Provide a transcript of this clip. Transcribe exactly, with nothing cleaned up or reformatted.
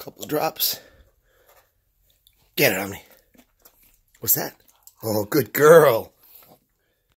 couple of drops. Get it, Omni. What's that? Oh, good girl.